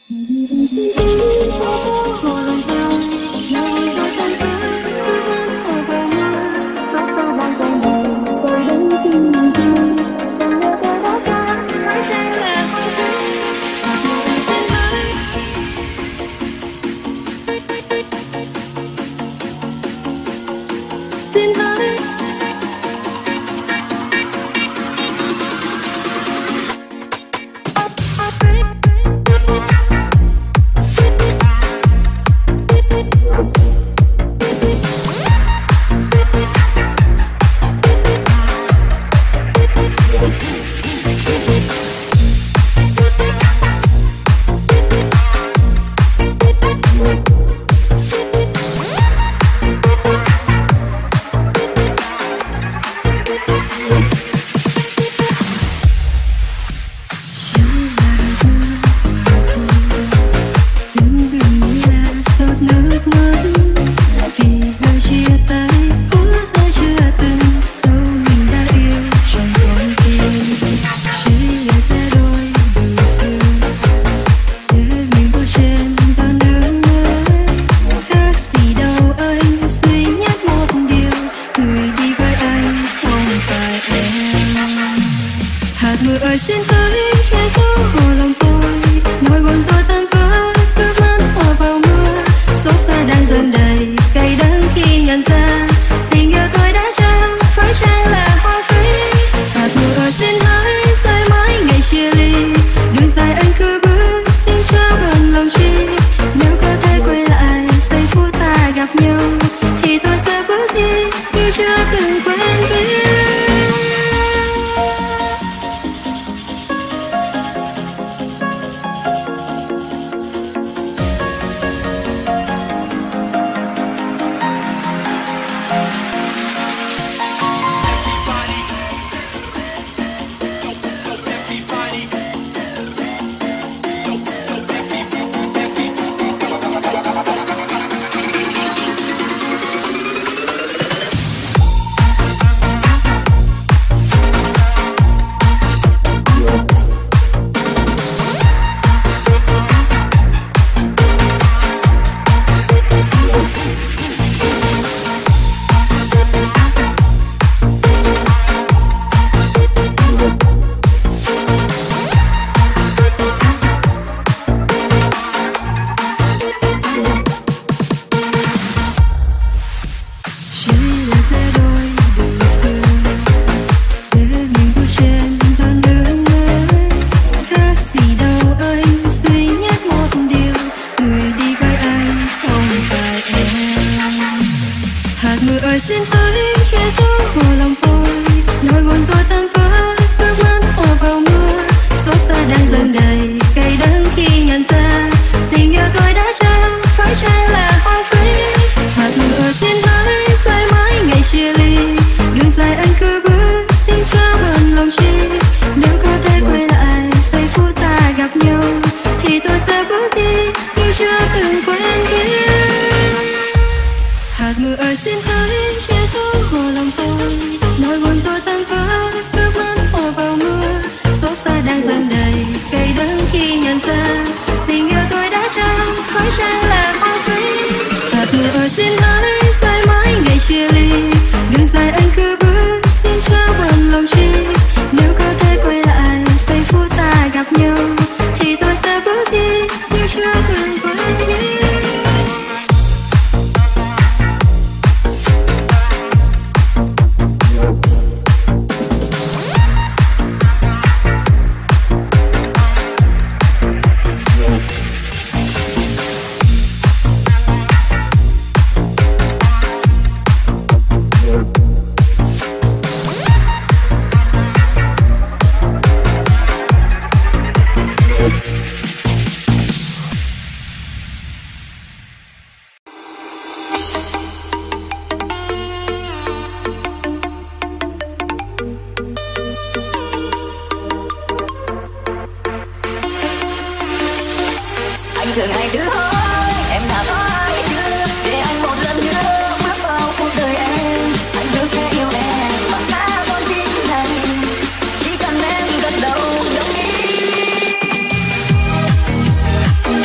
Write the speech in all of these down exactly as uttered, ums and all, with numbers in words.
thường hay cứ hỏi em đã có ai chưa, để anh một lần nữa bước vào cuộc đời em. Anh hứa sẽ yêu em bằng cả con tim này, chỉ cần em gật đầu đồng ý.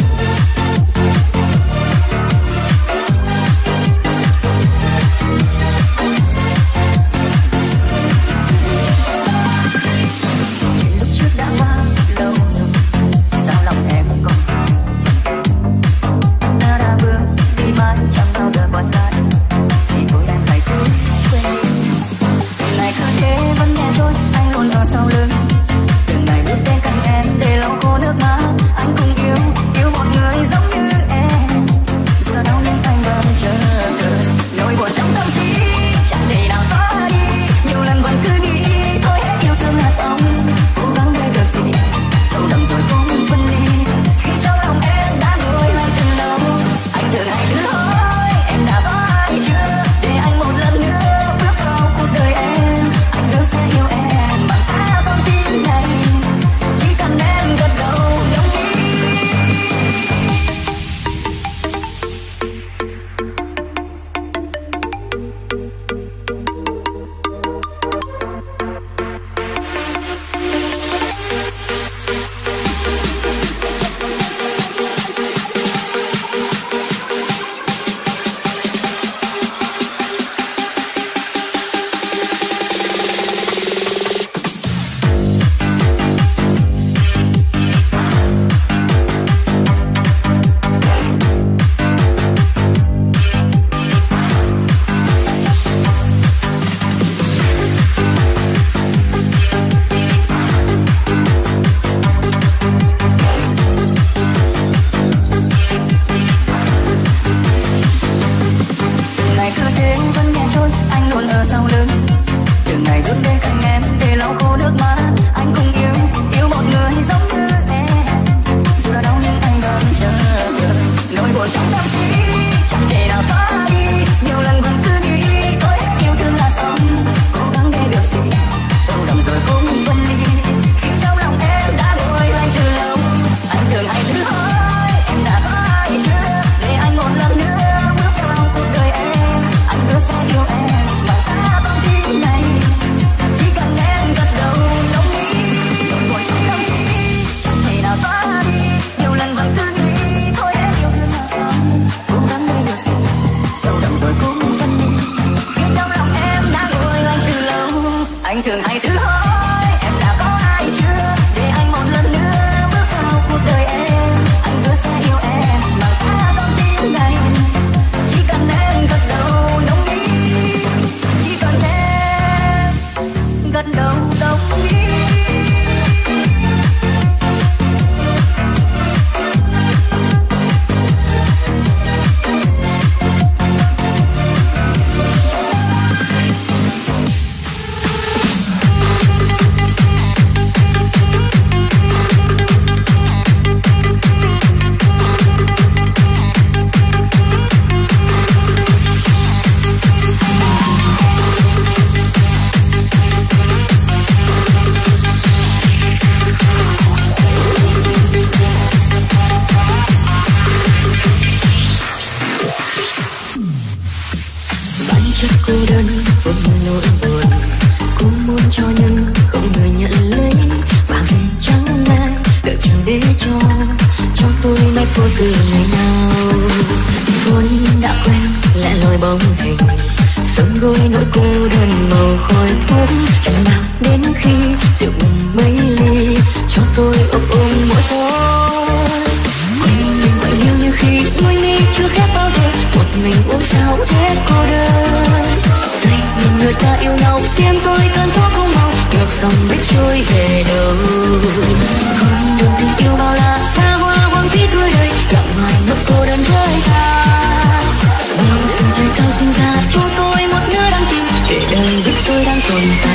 cho tôi mãi vô từ ngày nào. Vốn đã quen lại lối bóng hình, sớm gối nỗi cô đơn màu khói thuốc. Chẳng nào đến khi rượu bùng mấy ly, cho tôi ôm ôm mỗi tối. Quanh mình quạnh hiu như khi môi mi chưa khép bao giờ, một mình uống sao hết cô đơn. Say nhìn người ta yêu nhau, xiên tôi cơn gió không màu, ngược dòng biết trôi về đâu. Con đường tình yêu bao la xa hoa hoang phí tuổi đời, gặm hoài nỗi cô đơn với ta. Bao giờ trời cao sinh ra cho tôi một nơi đang tìm, để đời biết tôi đang tồn tại.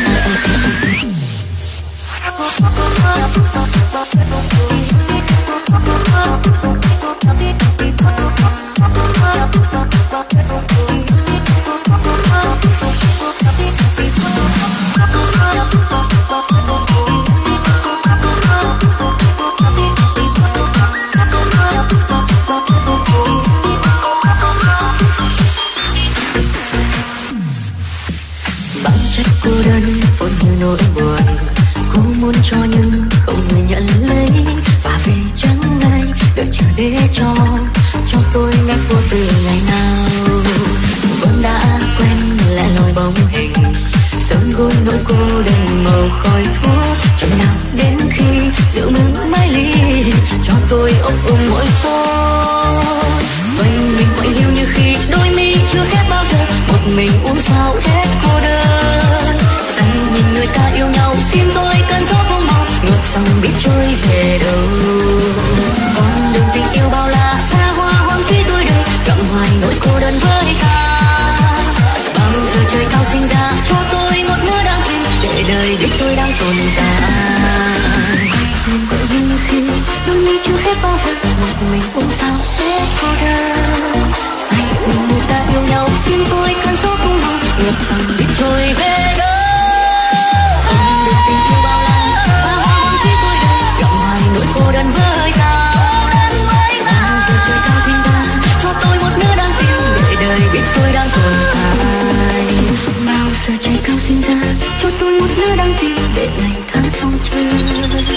Cô đơn vốn như nỗi buồn, cô muốn cho nhưng không người nhận lấy, và vì chẳng ai đợi chờ để cho cho tôi ngắt vô từ ngày nào. Vốn đã quen lại lối bóng hình, sớm gối nỗi cô đơn màu khói thuốc. Chừng nào đến khi rượu ngừng mãi ly, cho tôi ôm ôm mỗi tối. Quanh mình quạnh hiu như khi đôi mi chưa khép bao giờ, một mình uống sao hết cô đơn. Xanh nhìn người ta yêu nhau, xin tôi cơn gió không màu, ngược dòng biết trôi về đâu. Con đường tình yêu bao la xa hoa hoang phí tuổi đời, gặm hoài nỗi cô đơn với ta. Bao giờ trời cao sinh ra cho tôi một nơi đang tìm, để đời biết tôi đang tồn tại. Quên quên như khi đôi mi chưa khép bao giờ, một mình uống sao hết cô đơn. Say nhìn người ta yêu nhau, xin tôi cơn gió không màu, ngược dòng biết trôi về đâu. Con đường tình yêu bao la xa hoa hoang phí tuổi đời, gặm hoài nỗi cô đơn với ta. Bao giờ trời cao sinh ra cho tôi một nơi đang tìm, để đời biết tôi đang tồn tại. Bao giờ trời cao sinh ra cho tôi một nơi đang tìm, để ngày tháng sông chơi dừng lại.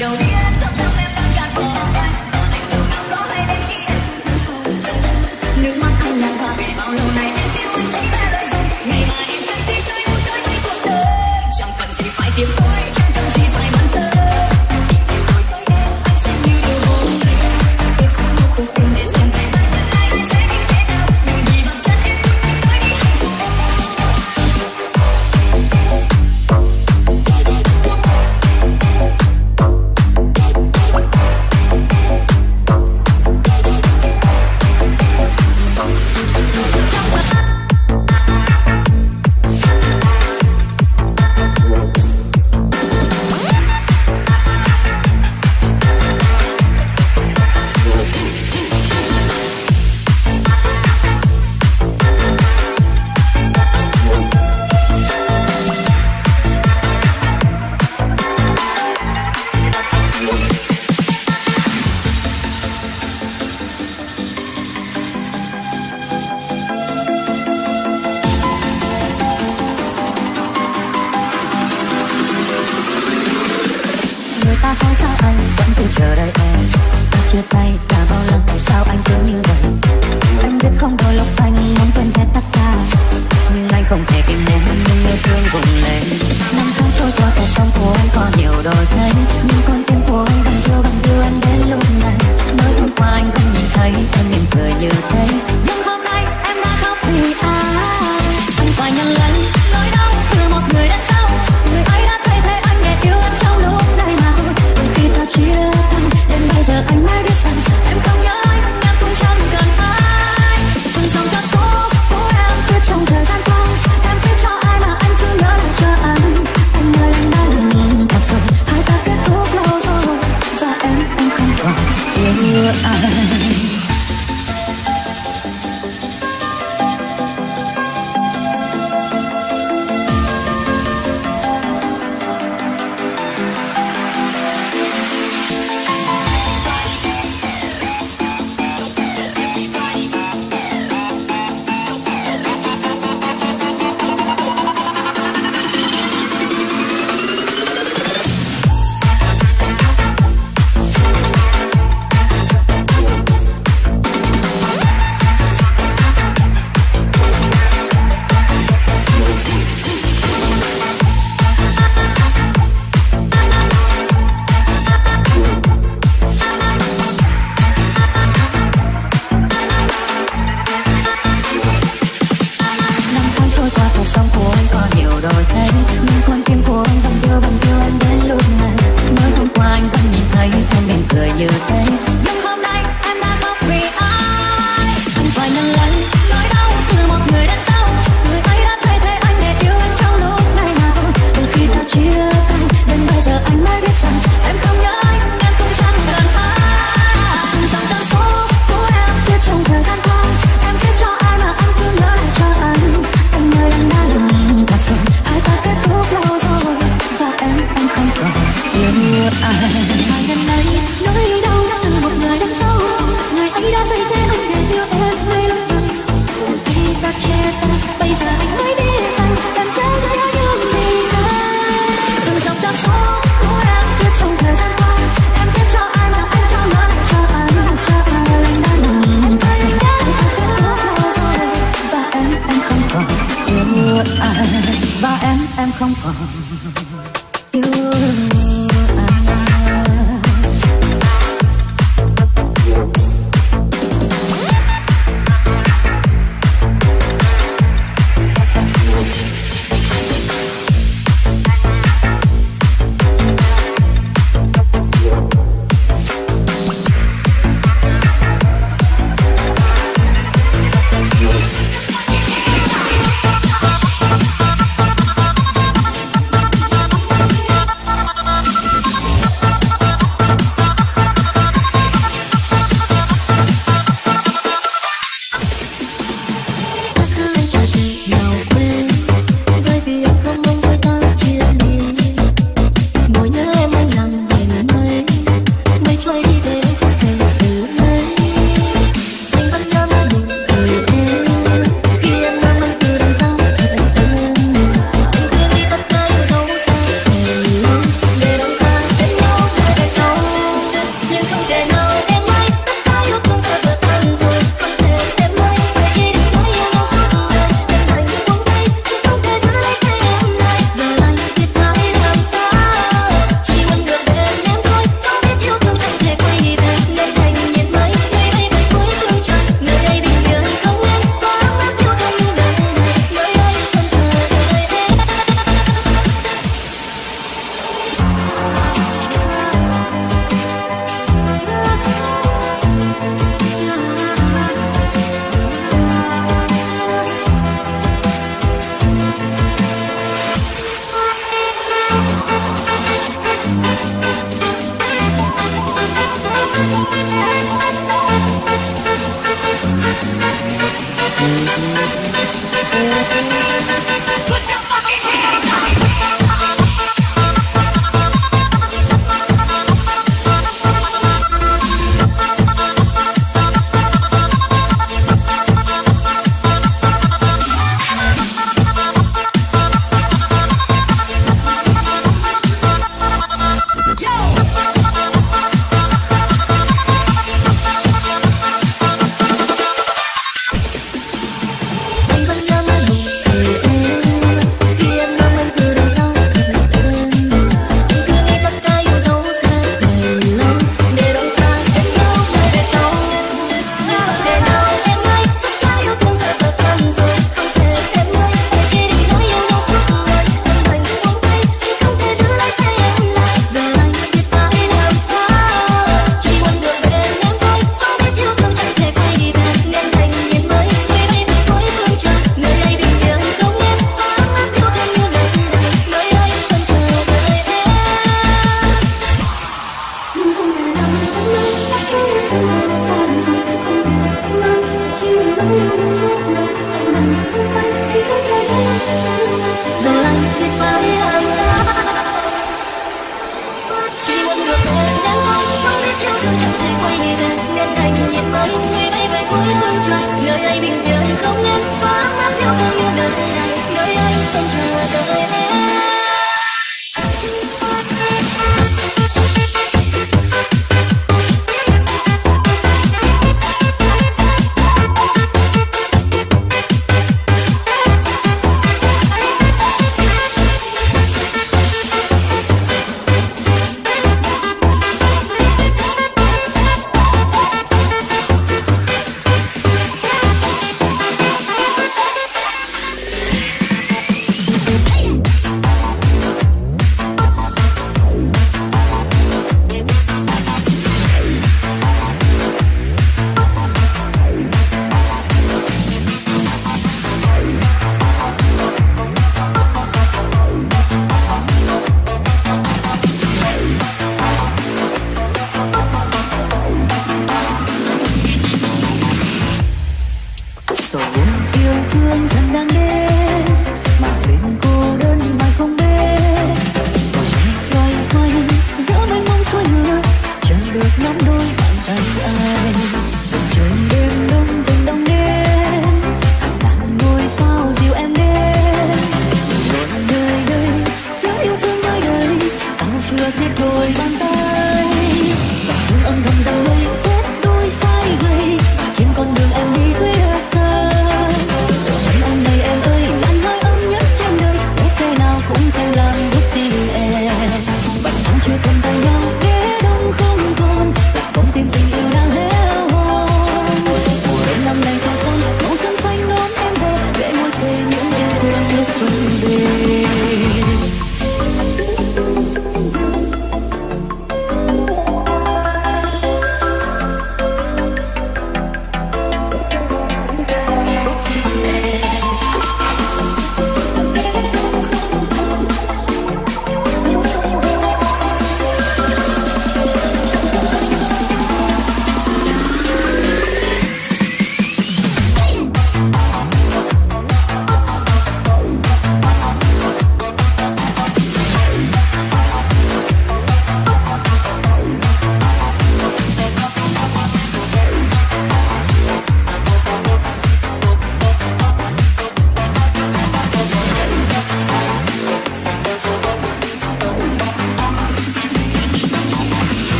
đâu biết thâm thâm em đã gạt bỏ anh. Còn anh đâu nào có hay đến khi em nước mắt anh nhạt nhòa vì bao lâu nay em yêu anh chỉ là lời dối. Ngày mà em thân tin tôi muốn tới với cuộc đời, chẳng cần gì phải tìm tôi, chẳng cần gì phải bận tâm. Tình yêu tôi với em anh sẽ như điều hồn. Em không một cuộc tình để xem ngày mai tương lai anh sẽ như thế nào. Đừng vì bằng chân em bước đi tới đi hạnh phúc.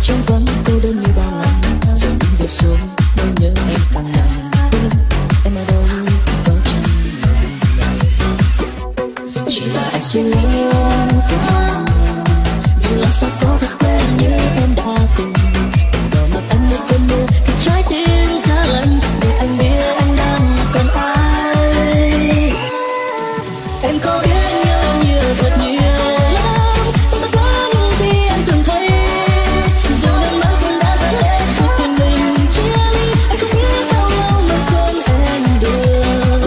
trống vắng cô đơn như bao ngày, rồi những đêm xuống nỗi nhớ em càng nặng. Em ở đâu có chẳng chỉ là anh suy nghĩ quá, vì là sao có được quen như em đã từng đổ mặt anh như cơn mưa khi trái tim giá lạnh để anh biết anh đang cần ai. Em có biết anh nhớ nhiều thật nhiều lắm, tất cả những gì em từng thấy, dù nước mắt cũng đã rơi hết cuộc tình mình chia ly. Anh không biết bao lâu mới quên em được.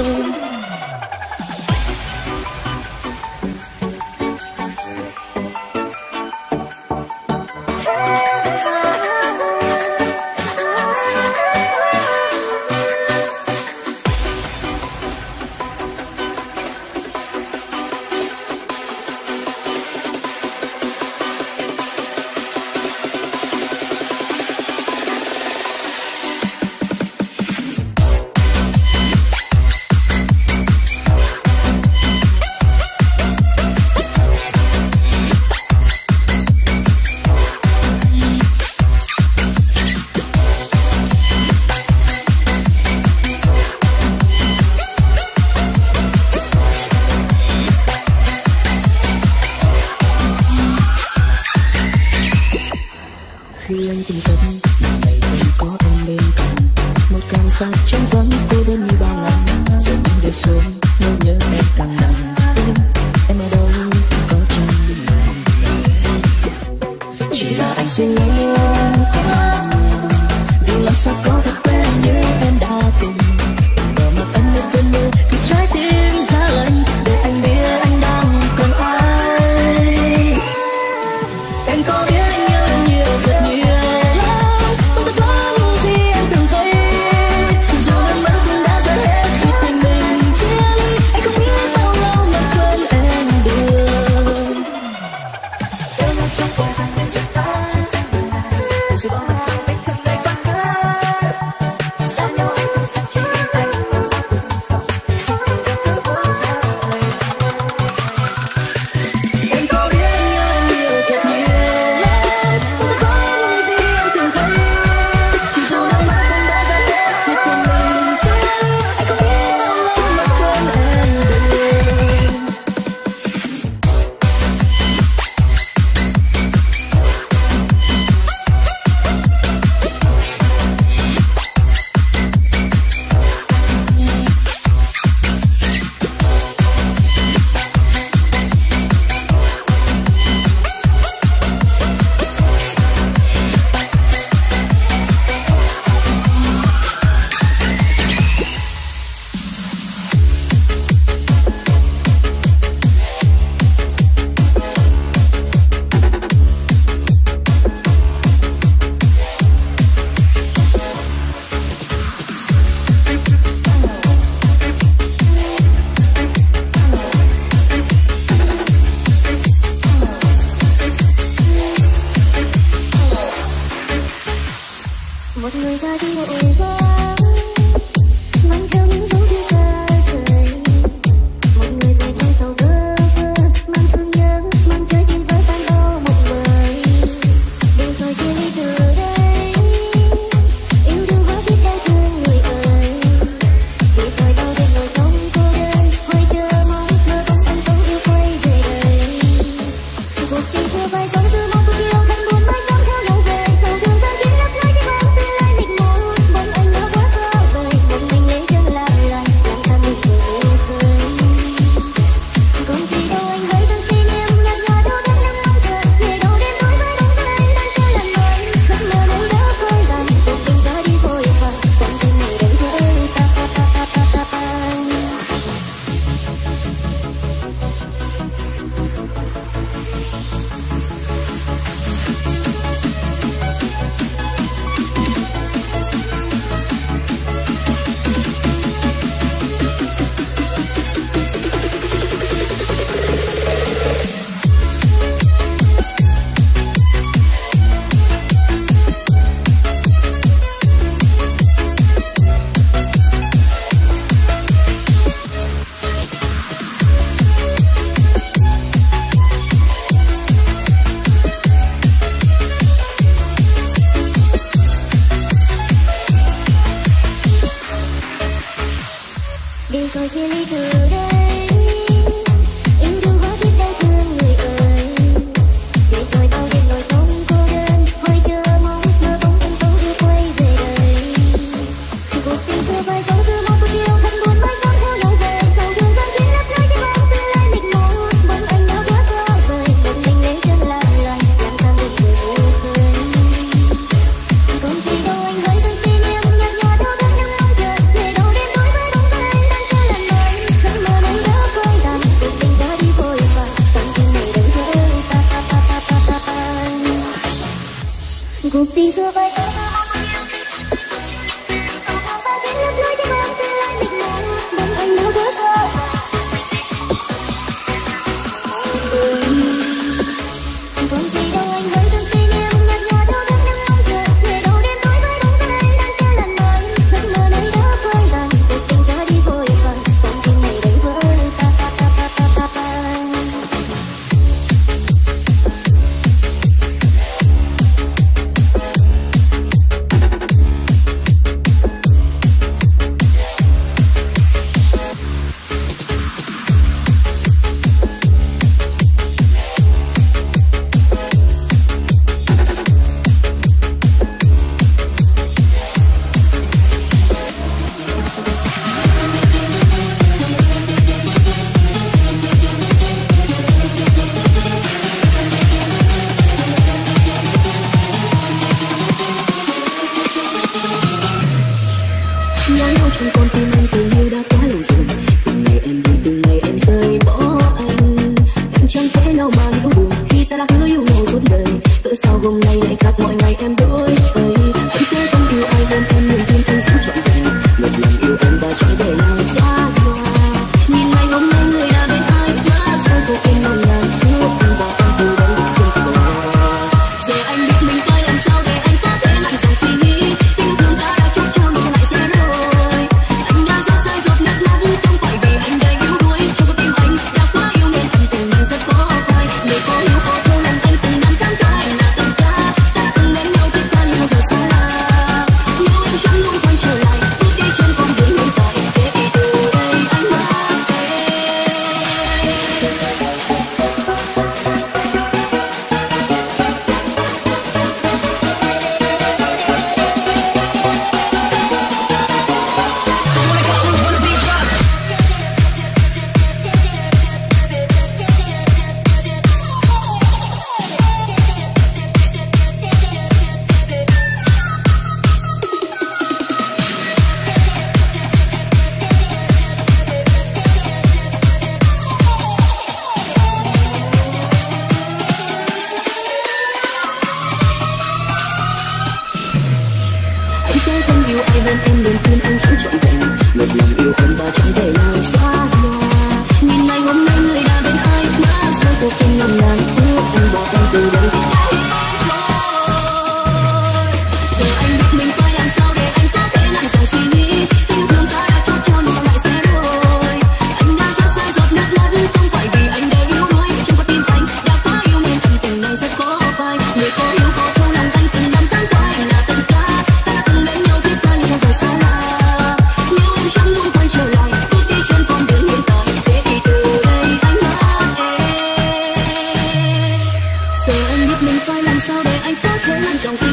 Khi anh tỉnh giấc một ngày không có em bên cạnh, một cảm giác trống vắng cô đơn như bao ngày, rồi những đêm xuống nỗi nhớ em càng nặng. Em, em ở đâu có chẳng chỉ là anh suy nghĩ quá, vì làm sao có thể quen như em đã từng mở mặt anh như cơn mưa khi trái tim giá lạnh để anh biết anh đang cần ai. Em có biết anh nhớ nhiều thật nhiều lắm, tất cả những gì em từng thấy, dù nước mắt cũng đã rơi hết khi tình mình chia ly. Anh không biết bao lâu mới quên em được. Đôi mắt trong vội vàng để giật ta, dù bao mặt không biết thương này quá hết. Sao nhau anh không sao chỉ anh ở vào từng phòng, cứ buồn lời. Em có biết anh nhớ nhiều thật nhiều lắm, tất cả những gì em từng thấy, dù nước mắt cũng đã rơi hết khi tình mình chia ly. Anh không biết bao lâu mới quên em được. Một người ra đi vội vã, mang theo những dấu kia xa rời. Một người về trong sầu vơ vơ, mang thương nhớ, mang trái tim vỡ tan đau một vời. Để rồi chia ly từ đây, yêu đương hóa biết đau thương người ơi. Để rồi đau đớn ngồi trong cô đơn, hoài chờ mong mơ bóng anh sống yêu quay về đây. Cuộc tình xưa vai sống từ mong của chiều thành buồn mãi sống theo lâu về. Sầu thương gian khiến lấp lóe tim bóng tương lai mịt mù. Bóng anh đã quá xa vời, một mình lấy chân làm lại, làm ta mình cười yêu khơi. Còn gì đâu anh hỡi từng tin em, nhạt nhòa đâu đang nắng mong chờ. Ngày đầu đêm tối với bóng dáng anh đang kêu lần mời. Giấc mơ rồi chia ly từ đây. Yêu thương hóa kiếp đau thương người ơi, để rồi bao đêm ngồi sống cô đơn, hoài chờ mong mơ bóng em dấu đưa quay về đây. Cuộc tình xưa vai dấu cứ mong phút yêu thân buồn mãi sống theo lâu về, dòng thương gian khiến lấp lóe trên bóng tương lai mịt mù. Vẫn anh đã quá xa vời, một mình lấy chân làm loài, làm sao được người u khơi. Còn gì đâu anh hỡi từng kỷ niệm nhạt nhòa theo tháng năm mong chờ, để đâu đêm tối với bóng tay đang chưa lần mới. Giấc mơ này đã phai tàn, cuộc tình ra đi vội vàng, cảm tình này đừng thơ ta ta ta ta ta ta ta. Cuộc tình xưa vai dấu cứ mong phút yêu thân buồn mãi sống theo lâu về, dòng thương gian khiến lấp lóe trên bóng tương lai mịt mù. Vẫn anh đã quá xa vời. Còn gì đâu anh hỡi từng kỷ niệm nhạt nhòa theo tháng năm mong chờ, để đâu đêm tối với bóng tay đang chưa lần mới. Giấc mơ này đã phai tàn, cuộc tình ra đi vội vàng, con tim này đánh vỡ ta ta ta ta ta ta ta. Nhói đau trong con tim anh dường như đã quá lâu rồi. Từ ngày em đi, từ ngày em rời bỏ anh, anh chẳng thể nào mà hiểu được khi ta đã hứa yêu nhau suốt đời. Cớ sao hôm nay lại khác mọi ngày em đổi thay. Anh sẽ không yêu ai hơn em, niềm tin anh sống trọn vẹn. Một lần yêu em và chẳng thể nào xóa nhòa. Nhìn ngày hôm nay người đã bên ai quá rồi, cô kinh nồng nàn ước anh bỏ em từ đây không còn. Giờ anh biết mình phải làm sao để anh có thể lặng dòng suy nghĩ. Tình thương ta đã chốt cho mà sao lại sẽ đổi. Anh đã rót rơi giọt nước mắt, không phải vì anh đã yếu đuối. Trong con tim anh đã quá yêu nên anh từng này rất khó phai. Người có yêu có thương lòng anh từng năm tháng qua là từng ca. Ta từng đến nhau thiết tha nhưng sao giờ xa lạ. Nếu em chẳng luôn quay trở lại, bước đi trên con đường hiện tại, thế thì từ đây anh mất em. Anh sẽ không yêu ai hơn em, niềm tin anh sống trọn vẹn. Một lòng yêu em và chẳng thể nào xóa nhòa. Nhìn ngày hôm nay người đã bên ai quá rồi, cô kinh nồng nàn ước anh bỏ em từ đây thì đã hết rồi. Giờ anh biết mình phải làm sao để anh có thể lặng dòng suy nghĩ. Tình thương ta đã chốt cho nhưng sao lại sẽ đổi. Anh đã rót rơi giọt nước mắt, không phải vì anh đã yếu đuối. Trong con tim anh đã quá yêu nên anh tình này rất khó phai. Người có yêu có thương lòng anh từng năm tháng qua là từng ca. Ta đã từng đến nhau thiết tha nhưng sao giờ xa lạ. Nếu em chẳng muốn quay trở lại, bước đi trên con đường hiện tại, thế thì từ đây anh mất em. Giờ anh biết mình phải làm sao để anh có thể lặng dòng suy